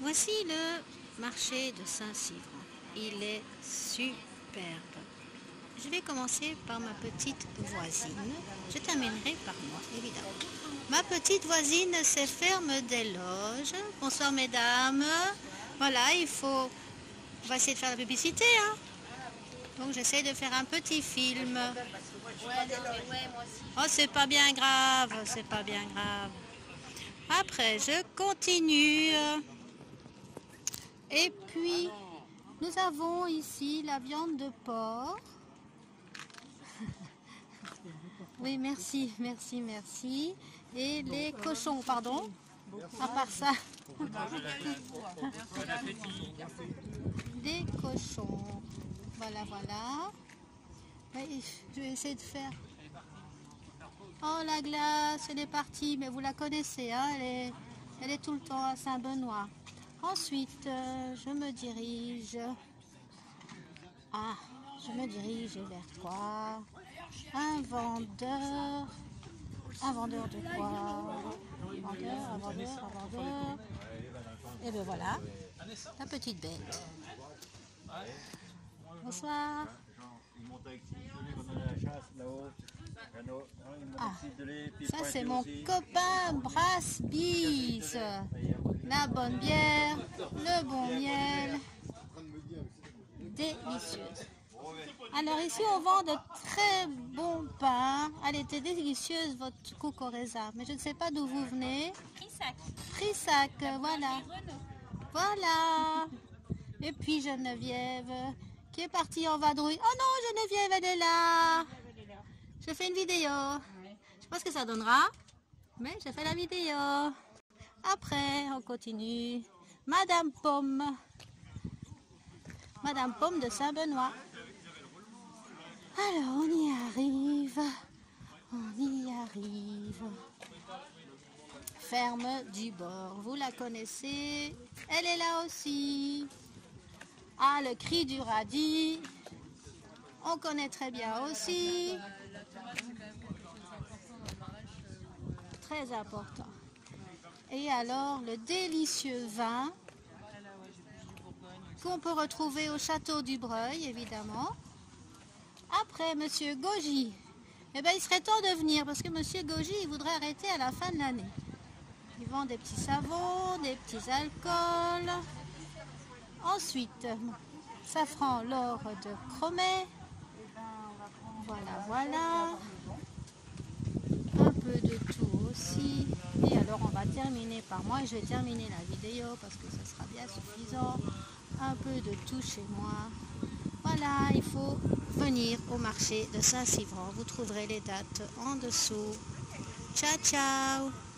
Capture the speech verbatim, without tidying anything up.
Voici le marché de Saint-Civron. Il est superbe. Je vais commencer par ma petite voisine. Je terminerai par moi, évidemment. Ma petite voisine, c'est Ferme des Loges. Bonsoir, mesdames. Voilà, il faut... On va essayer de faire la publicité, hein. Donc, j'essaie de faire un petit film. Oh, c'est pas bien grave, c'est pas bien grave. Après, je continue. Et puis, nous avons ici la viande de porc. Oui, merci, merci, merci. Et les cochons, pardon. À part ça, des cochons. Voilà, voilà. Je vais essayer de faire... Oh, la glace, elle est partie, mais vous la connaissez, hein, elle est, elle est tout le temps à Saint-Benoît. Ensuite, euh, je me dirige... Ah, je me dirige vers quoi? Un vendeur... Un vendeur de quoi? Un vendeur, un vendeur, un vendeur... Et bien voilà, la petite bête. Bonsoir. Ah, ça c'est mon copain Brasse-Bise. La bonne bière, le bon miel. Délicieuse. Alors ici on vend de très bons pains. Elle était délicieuse votre coucoreza, mais je ne sais pas d'où vous venez. Frissac. Frissac, voilà. Voilà. Et puis Geneviève qui est partie en vadrouille. Oh non, Geneviève, elle est là. Je fais une vidéo. Je sais pas ce que ça donnera, mais je fais la vidéo. Après, on continue. Madame Pomme. Madame Pomme de Saint-Benoît. Alors, on y arrive. On y arrive. Ferme du bord. Vous la connaissez. Elle est là aussi. Ah, le cri du radis. On connaît très bien aussi. Très important. Et alors, le délicieux vin qu'on peut retrouver au château du Breuil, évidemment. Après, Monsieur Goji, eh ben, il serait temps de venir parce que Monsieur Goji, il voudrait arrêter à la fin de l'année. Ils vendent des petits savons, des petits alcools. Ensuite, Safran l'or de Cromet. Voilà, voilà. Un peu de tout aussi. Et alors, on va terminer par moi. Et je vais terminer la vidéo parce que ce sera bien suffisant. Un peu de tout chez moi. Voilà, il faut venir au marché de Saint-Civron. Vous trouverez les dates en dessous. Ciao, ciao!